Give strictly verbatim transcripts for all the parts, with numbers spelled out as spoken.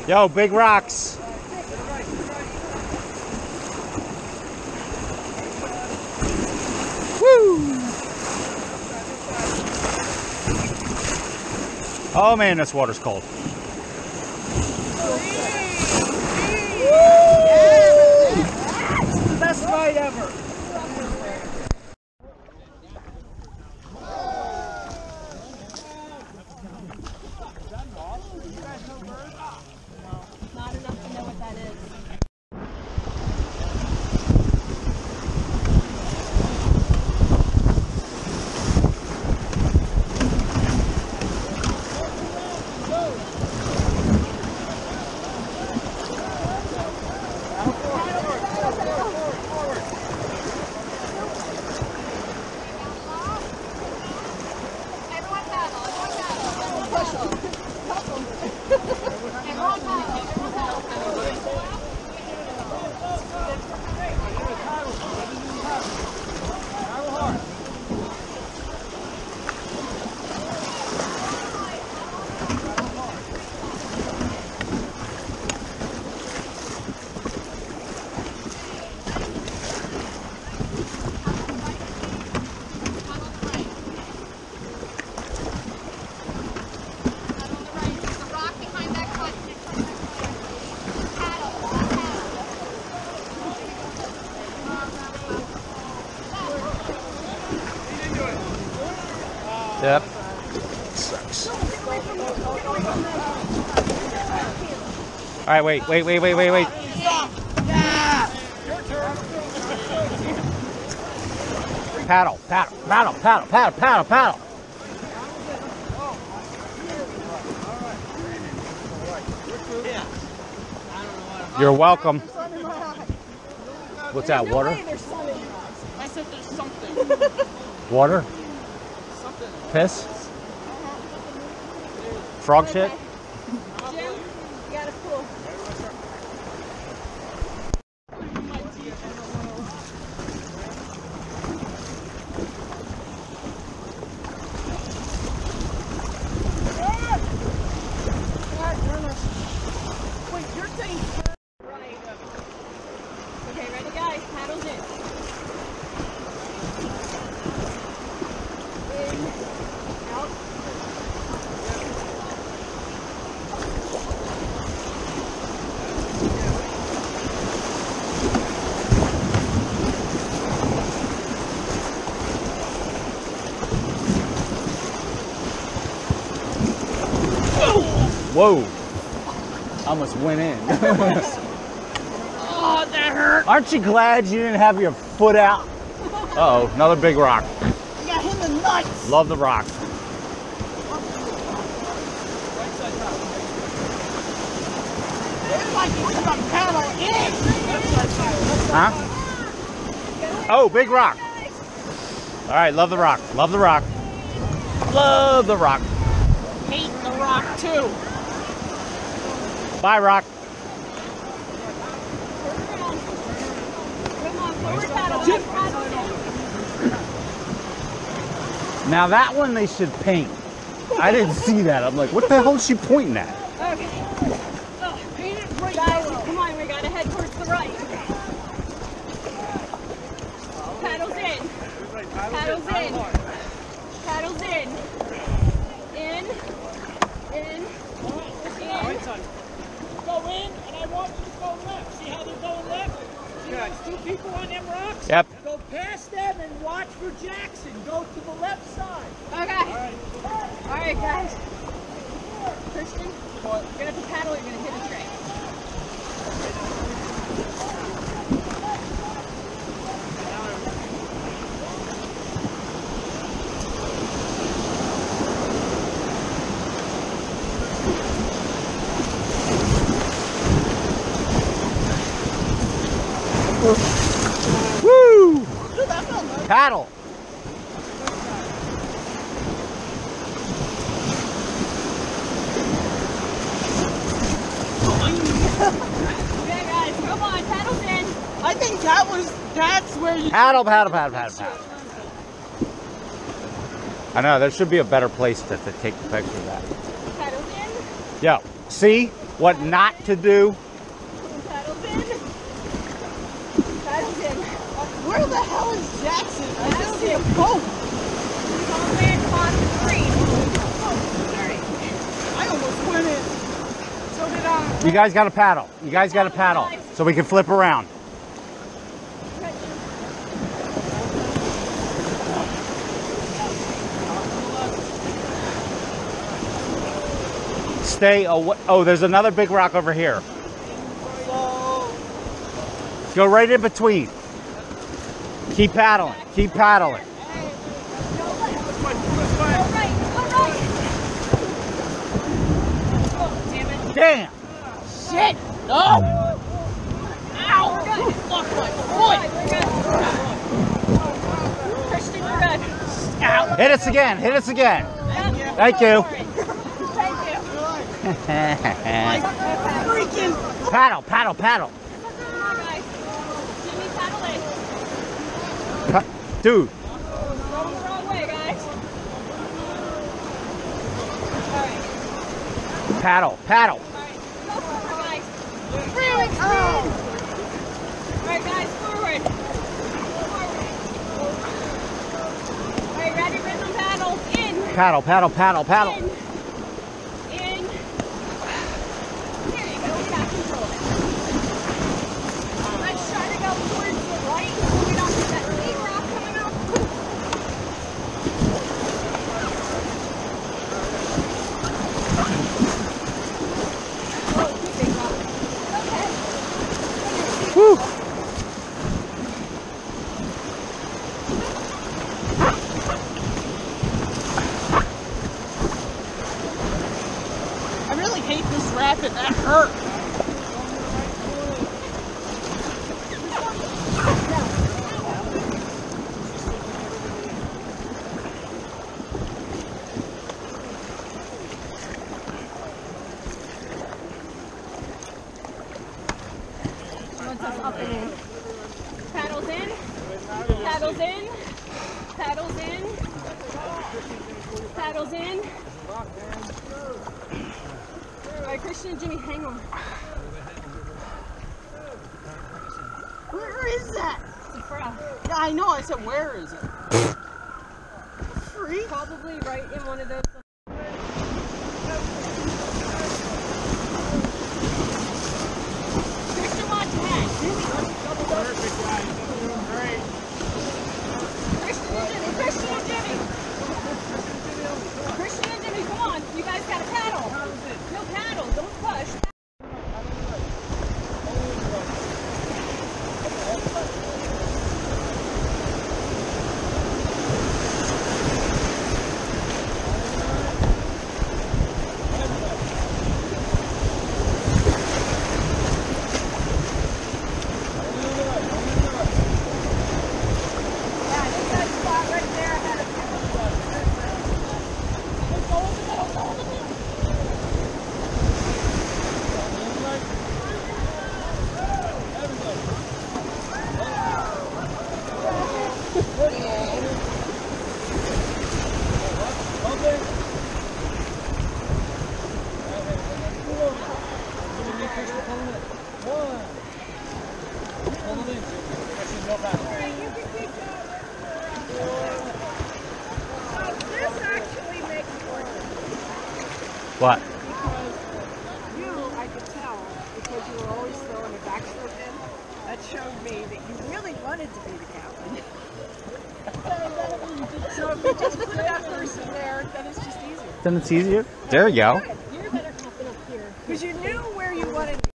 Yo, big rocks. Woo! Oh man, this water's cold. This is the best ride ever. Not enough to know what that is. Yep. Sucks. All right, wait, wait, wait, wait, wait, wait. Paddle, paddle, paddle, paddle, paddle, paddle, paddle. You're welcome. What's that, water? I said there's something. Water? Piss? Frog shit? Jim, you got a pool. Wait, you're saying Right. Okay, ready guys, paddles in. In, out. Whoa. Almost went in. oh, that hurt. Aren't you glad you didn't have your foot out? Uh-oh, another big rock. I got him in the nuts. Love the rock. It's like putting a paddle in. Huh? Oh, big rock. All right, love the rock. Love the rock. Love the rock. Hate the rock too. Bye, rock. Come on, forward paddle. Jim. Paddle in. Now that one they should paint. I didn't see that. I'm like, what the hell is she pointing at? Okay. Oh, paint it right Guys, now. come on, we gotta head towards the right. Paddles in. Paddles in. Paddles in. In. In. In. Go in, and I want you to go left. See how they're going left? See those two people on them rocks? Yep. Go past them and watch for Jackson. Go to the left side. Okay. All right, guys. Christian, you're gonna have to paddle. You're gonna hit a train. Woo! Paddle. Okay, guys, come on, paddles in. I think that was, that's where you... Paddle, paddle, paddle, paddle, paddle. I know, there should be a better place to, to take the picture of that. Paddles in. Yeah. See what not to do? Paddles in. Paddles in. Where the hell is Jackson? I just see a boat. He's all the way across the street. Sorry. I almost went in. So did I. You guys got to paddle. You guys got to paddle so we can flip around. Stay away. Oh, there's another big rock over here. Go right in between. Keep paddling. Keep paddling. Damn. Shit! No! Ow! Fuck my foot! Christian, you're good. Ow! Hit us again. Hit us again. Thank you. Thank you. Freaking! Paddle, paddle, paddle. Come on, guys. Jimmy, paddle in. Pa- Dude. Going the wrong way, guys. All right. Paddle, paddle. All right. Go forward, guys. Really? Oh. All right, guys, forward. Forward. All right, ready, rhythm, paddle. In. Paddle, paddle, paddle, paddle. In. In. There you go. Back control it. Let's try to go towards the right so we don't get that big rock coming up. Oh, two big rocks. Okay. Woo. I really hate this rapid. That hurt. Wants us up and in. Paddles in. Paddles in. Paddles in. Paddles in. All right, Christian and Jimmy, hang on. Where is that? It's a frog. Yeah, I know. I said, where is it? Free? Probably right in one of those. Christian, watch ahead. Christian and Jimmy, Christian and Jimmy. Christian and Jimmy, come on. You guys gotta paddle. No paddle, don't push. Yeah, I think that spot right there had a paddle. Go in the middle, go in the middle. This actually makes more sense. What? Because you, I could tell, because you were always throwing a backstroke in, that showed me that you really wanted to be the captain. So if you just put that person there, then it's just easier. Then it's easier. There you go. You're better captain up here. Because you knew where you wanted to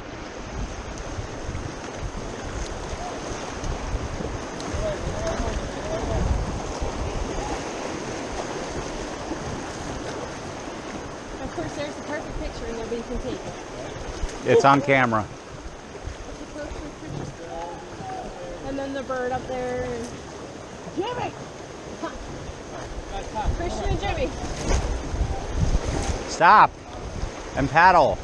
Of course, there's the perfect picture and nobody can take it. It's on camera. The perfect picture. And then the bird up there. And Jimmy! Christian and Jimmy. Stop and paddle.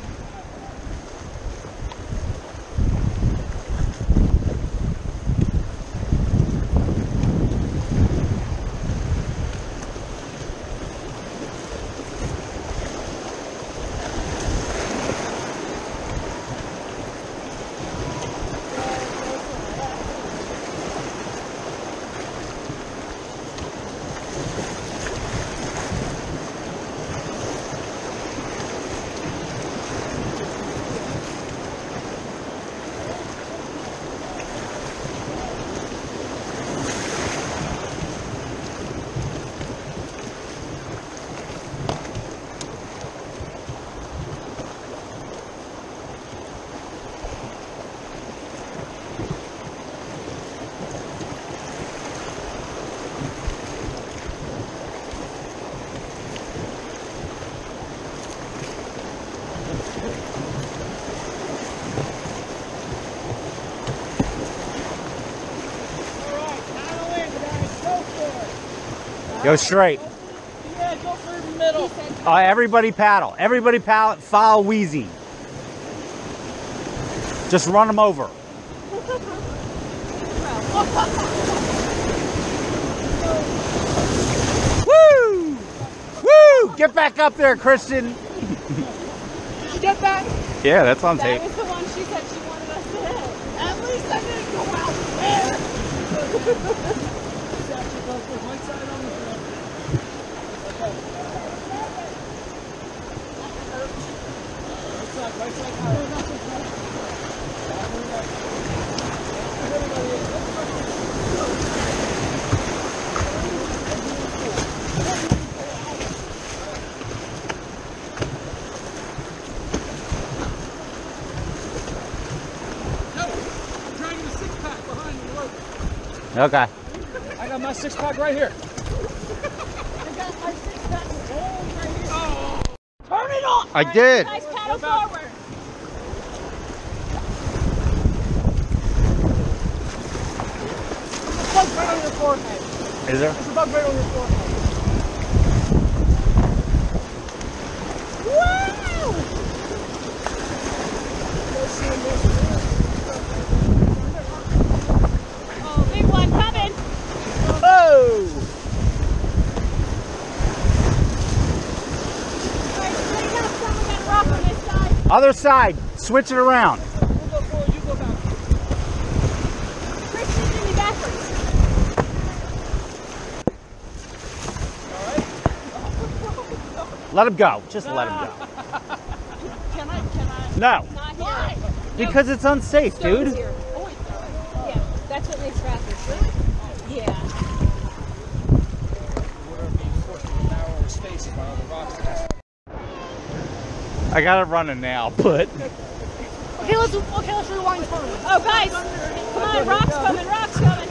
Go straight. Yeah, go for the middle. Uh, everybody paddle. Everybody paddle. Follow Wheezy. Just run them over. Woo! Woo! Get back up there, Christian. Did you get that? Yeah, that's on That tape. was the one she said she wanted us to hit. At least I didn't go out there. Actually, go for one side on the ground. Right side, right side. No, I'm dragging a six pack behind me. Look. Okay. I got my six pack right here. I got my six pack rolled right here. Oh. Turn it off. I did. Nice paddle forward. There's a bug right on your forehead. Is there? There's a bug right on your forehead. Woo! Oh, big one coming. Oh! Alright, straight up, some we got a rock on this side. Other side. Switch it around. You go forward, you go back. Christian, in me backwards. Let him go. Just let him go. Can I? Can I? No. Not Why? here. Because it's unsafe, Stone's dude. here. Oh wait. Yeah, that's what makes rapids. Yeah. Water being forced into narrower space by all the rocks. I got it running now, but Okay, let's okay, let's rewind time. Oh, guys, come on, rocks coming, rocks coming.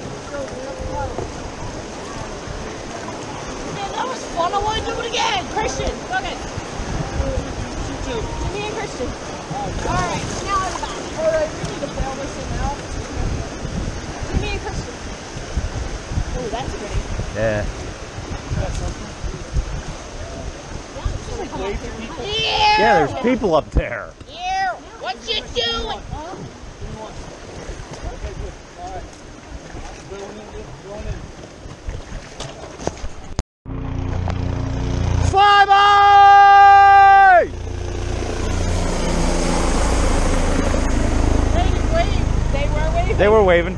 Man, that was fun. I want to do it again. Christian, go ahead. Shoot two. Me and Christian. All right, now everybody. All right, we need to bail this thing out. Me and Christian. Oh, that's pretty. yeah. Yeah. Yeah, there's people up there. Yeah. What you doing? Fly by! They waved. They were waving. They were waving.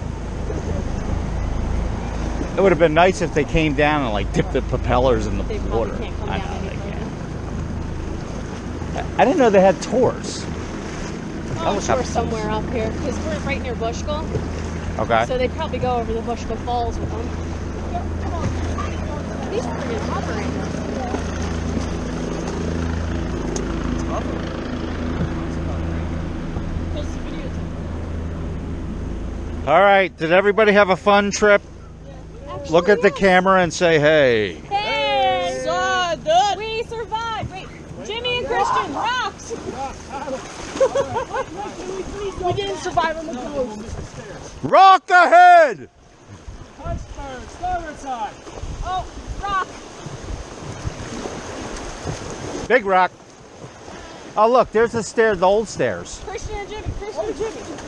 It would have been nice if they came down and like dipped the propellers in the They probably water. can't come I down know any they further. can't. I didn't know they had tours. Oh, I'm was sure having fun. somewhere up here, because we're right near Bushkill, Okay. so they probably go over the Bushkill Falls with them. These are pretty operating. All right. Did everybody have a fun trip? Look at the camera and say, hey. Hey! So good. We survived! Wait, Jimmy and Christian, rocks! We didn't survive on the boat. Rock ahead! Iceberg, starboard side. Oh, rock! Big rock. Oh, look, there's the stairs, the old stairs. Christian and Jimmy, Christian and Jimmy.